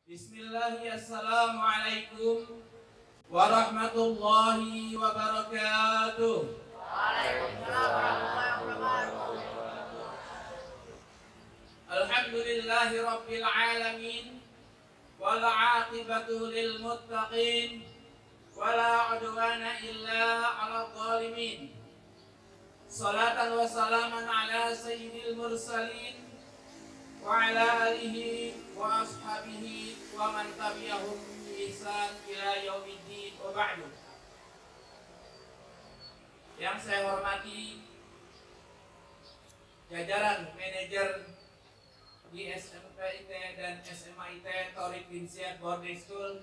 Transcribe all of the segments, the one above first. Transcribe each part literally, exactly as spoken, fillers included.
Bismillahirrahmanirrahim. Assalamualaikum warahmatullahi wabarakatuh. Waalaikumsalam warahmatullahi wabarakatuh. Alhamdulillahi rabbil alamin wal aqibatu lil muttaqin wala udwana illa 'alal zalimin. Salatan wa salaman ala sayyidil mursalin wa ala alihi wa ashabihi wa man tabi'ahum bi ihsan ila yaumiddin wa ba'du. Yang saya hormati jajaran manajer di S M P I T dan S M A I T Thoriq bin Ziyad Boarding School,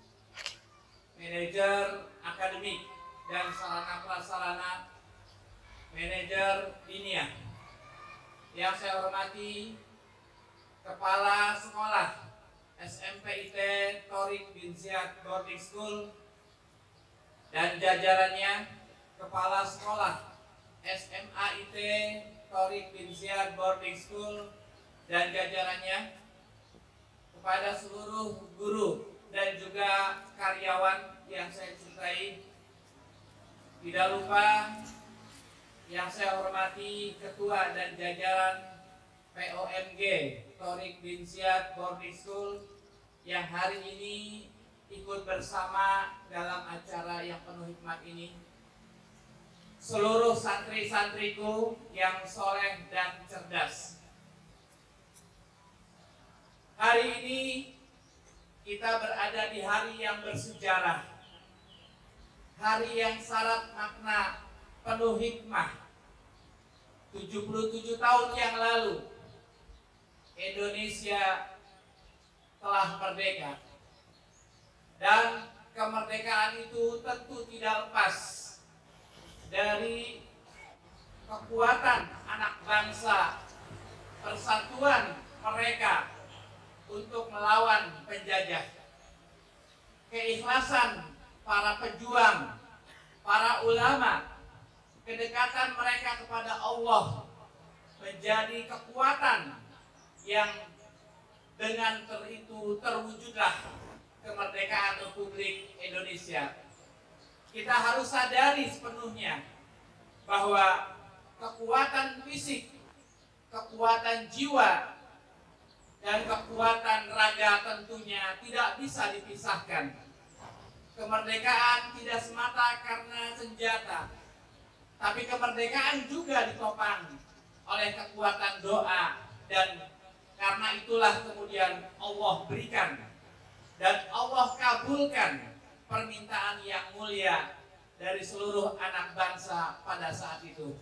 manajer akademik dan sarana prasarana, manajer diniyah. Yang saya hormati Kepala Sekolah S M P I T Thoriq bin Ziyad Boarding School dan jajarannya, Kepala Sekolah S M A I T Thoriq bin Ziyad Boarding School dan jajarannya, kepada seluruh guru dan juga karyawan yang saya cintai. Tidak lupa yang saya hormati Ketua dan jajaran P O M G Thoriq bin Ziyad Boarding School yang hari ini ikut bersama dalam acara yang penuh hikmat ini. Seluruh santri-santriku yang soleh dan cerdas. Hari ini kita berada di hari yang bersejarah, hari yang syarat makna, penuh hikmah. tujuh puluh tujuh tahun yang lalu Indonesia telah merdeka, dan kemerdekaan itu tentu tidak lepas dari kekuatan anak bangsa, persatuan mereka untuk melawan penjajah, keikhlasan para pejuang, para ulama, kedekatan mereka kepada Allah menjadi kekuatan yang dengan ter itu terwujudlah kemerdekaan Republik Indonesia. Kita harus sadari sepenuhnya bahwa kekuatan fisik, kekuatan jiwa, dan kekuatan raga tentunya tidak bisa dipisahkan. Kemerdekaan tidak semata karena senjata, tapi kemerdekaan juga ditopang oleh kekuatan doa, dan karena itulah kemudian Allah berikan dan Allah kabulkan permintaan yang mulia dari seluruh anak bangsa pada saat itu.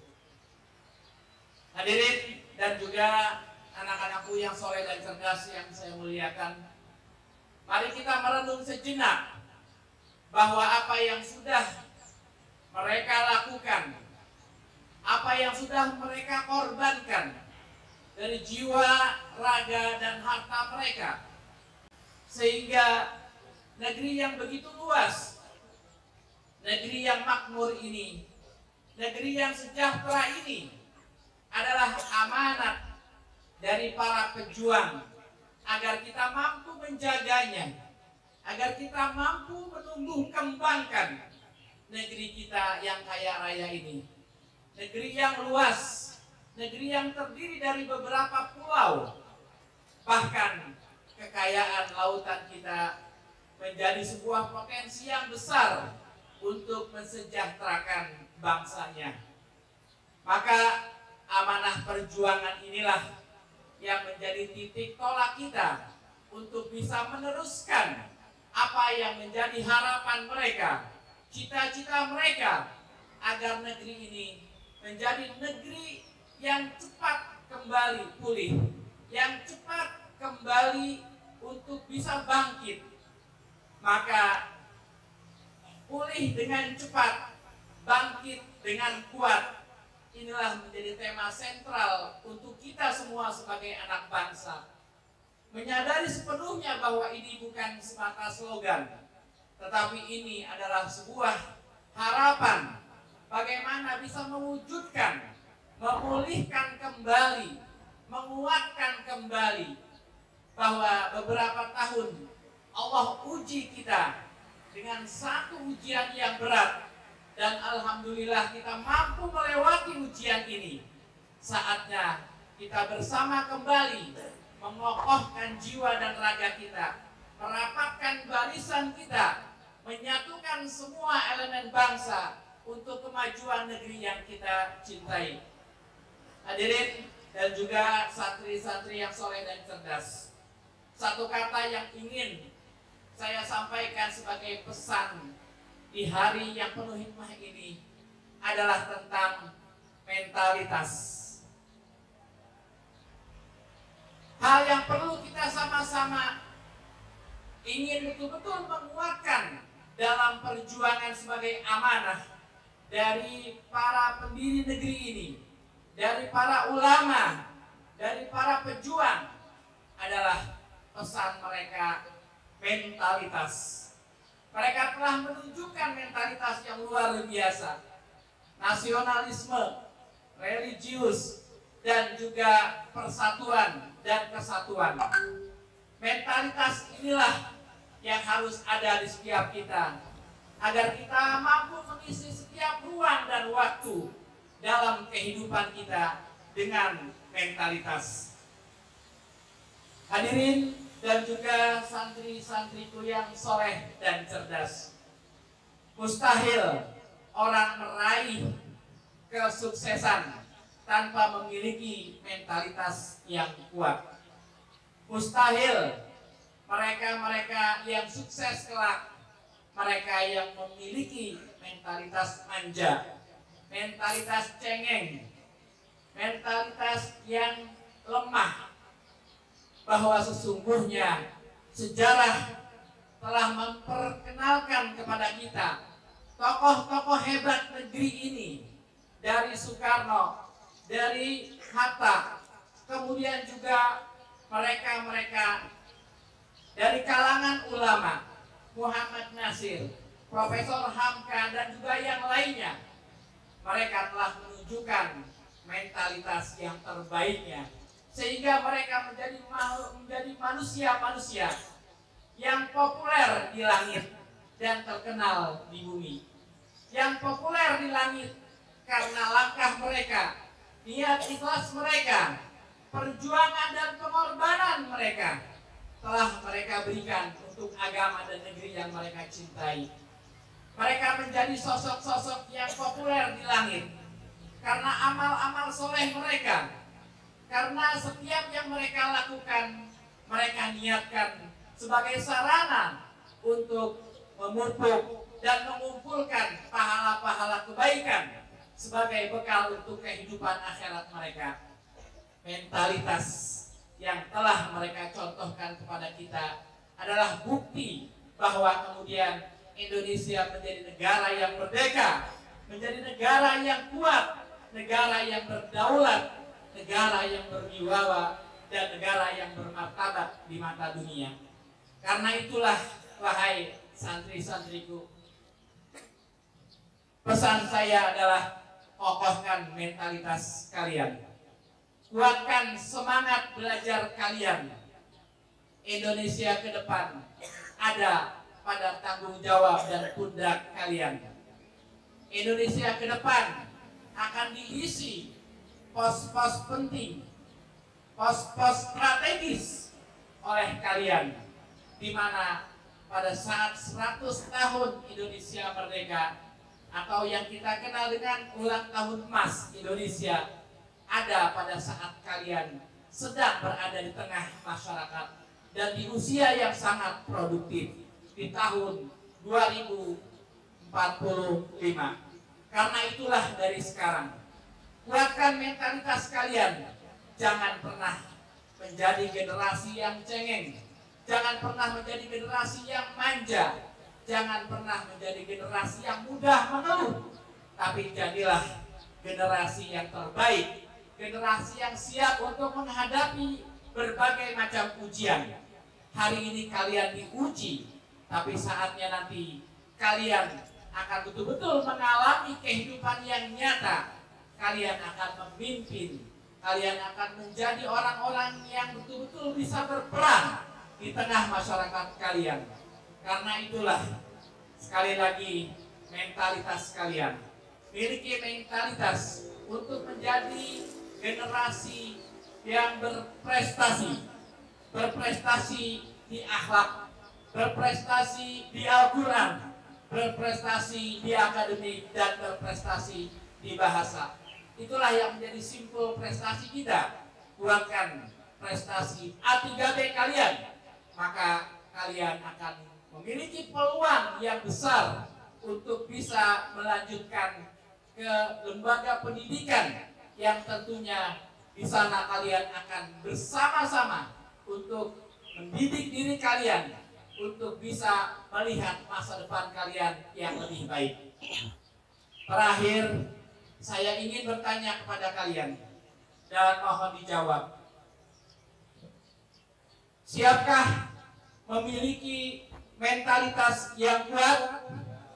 Hadirin dan juga anak-anakku yang soleh dan cerdas yang saya muliakan, mari kita merenung sejenak bahwa apa yang sudah mereka lakukan, apa yang sudah mereka korbankan dari jiwa, raga, dan harta mereka, sehingga negeri yang begitu luas, negeri yang makmur ini, negeri yang sejahtera ini adalah amanat dari para pejuang agar kita mampu menjaganya, agar kita mampu menumbuh kembangkan negeri kita yang kaya raya ini. Negeri yang luas, negeri yang terdiri dari beberapa pulau, bahkan kekayaan lautan kita menjadi sebuah potensi yang besar untuk mensejahterakan bangsanya. Maka amanah perjuangan inilah yang menjadi titik tolak kita untuk bisa meneruskan apa yang menjadi harapan mereka, cita-cita mereka, agar negeri ini menjadi negeri yang cepat kembali pulih, yang cepat kembali untuk bisa bangkit. Maka pulih dengan cepat, bangkit dengan kuat, inilah menjadi tema sentral untuk kita semua sebagai anak bangsa. Menyadari sepenuhnya bahwa ini bukan semata slogan, tetapi ini adalah sebuah harapan bagaimana bisa mewujudkan, memulihkan kembali, menguatkan kembali bahwa beberapa tahun Allah uji kita dengan satu ujian yang berat, dan alhamdulillah kita mampu melewati ujian ini. Saatnya kita bersama kembali mengokohkan jiwa dan raga kita, merapatkan barisan kita, menyatukan semua elemen bangsa untuk kemajuan negeri yang kita cintai. Hadirin dan juga santri-santri yang soleh dan cerdas, satu kata yang ingin saya sampaikan sebagai pesan di hari yang penuh hikmah ini adalah tentang mentalitas. Hal yang perlu kita sama-sama ingin betul-betul menguatkan dalam perjuangan sebagai amanah dari para pendiri negeri ini, dari para ulama, dari para pejuang, adalah pesan mereka mentalitas. Mereka telah menunjukkan mentalitas yang luar biasa, nasionalisme, religius, dan juga persatuan dan kesatuan. Mentalitas inilah yang harus ada di setiap kita, agar kita mampu mengisi setiap ruang dan waktu dalam kehidupan kita dengan mentalitas. Hadirin dan juga santri-santriku yang soleh dan cerdas, mustahil orang meraih kesuksesan tanpa memiliki mentalitas yang kuat. Mustahil mereka-mereka yang sukses kelak, mereka yang memiliki mentalitas manja, mentalitas cengeng, mentalitas yang lemah, bahwa sesungguhnya sejarah telah memperkenalkan kepada kita tokoh-tokoh hebat negeri ini, dari Soekarno, dari Hatta, kemudian juga mereka-mereka dari kalangan ulama, Muhammad Nasir, Profesor Hamka, dan juga yang lainnya. Mereka telah menunjukkan mentalitas yang terbaiknya, sehingga mereka menjadi menjadi manusia-manusia yang populer di langit dan terkenal di bumi. Yang populer di langit karena langkah mereka, niat ikhlas mereka, perjuangan dan pengorbanan mereka telah mereka berikan untuk agama dan negeri yang mereka cintai. Mereka menjadi sosok-sosok yang populer di langit karena amal-amal soleh mereka, karena setiap yang mereka lakukan mereka niatkan sebagai sarana untuk memupuk dan mengumpulkan pahala-pahala kebaikan sebagai bekal untuk kehidupan akhirat mereka. Mentalitas yang telah mereka contohkan kepada kita adalah bukti bahwa kemudian Indonesia menjadi negara yang merdeka, menjadi negara yang kuat, negara yang berdaulat, negara yang berwibawa, dan negara yang bermartabat di mata dunia. Karena itulah, wahai santri-santriku, pesan saya adalah kokohkan mentalitas kalian. Kuatkan semangat belajar kalian. Indonesia ke depan ada pada tanggung jawab dan pundak kalian. Indonesia ke depan akan diisi pos-pos penting, pos-pos strategis oleh kalian, di mana pada saat seratus tahun Indonesia merdeka, atau yang kita kenal dengan ulang tahun emas Indonesia, ada pada saat kalian sedang berada di tengah masyarakat dan di usia yang sangat produktif di tahun dua ribu empat puluh lima. Karena itulah dari sekarang, kuatkan mentalitas kalian. Jangan pernah menjadi generasi yang cengeng, jangan pernah menjadi generasi yang manja, jangan pernah menjadi generasi yang mudah mengeluh, tapi jadilah generasi yang terbaik, generasi yang siap untuk menghadapi berbagai macam ujian. Hari ini kalian diuji, tapi saatnya nanti kalian akan betul-betul mengalami kehidupan yang nyata. Kalian akan memimpin, kalian akan menjadi orang-orang yang betul-betul bisa berperan di tengah masyarakat kalian. Karena itulah, sekali lagi, mentalitas kalian. Miliki mentalitas untuk menjadi generasi yang berprestasi. Berprestasi di akhlak, berprestasi di Al-Quran, berprestasi di akademik, dan berprestasi di bahasa. Itulah yang menjadi simpul prestasi kita. Kuatkan prestasi A tiga B kalian, maka kalian akan memiliki peluang yang besar untuk bisa melanjutkan ke lembaga pendidikan yang tentunya di sana kalian akan bersama-sama untuk mendidik diri kalian untuk bisa melihat masa depan kalian yang lebih baik. Terakhir, saya ingin bertanya kepada kalian dan mohon dijawab. Siapkah memiliki mentalitas yang kuat?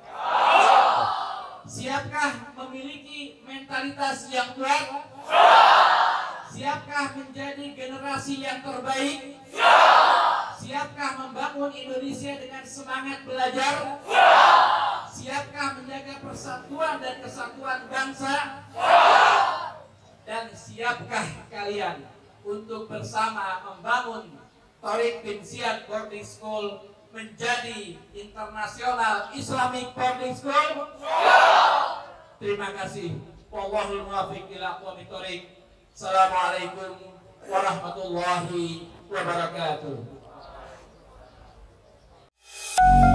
Siapkah memiliki mentalitas yang kuat? Siapkah menjadi generasi yang terbaik? Siapkah membangun Indonesia dengan semangat belajar? Siapkah menjaga persatuan dan kesatuan bangsa? Dan siapkah kalian untuk bersama membangun Thoriq bin Ziyad Boarding School menjadi internasional Islamic Boarding School? Terima kasih. Wallahul muwaffiq ila aqwamit thoriq. Assalamualaikum warahmatullahi wabarakatuh.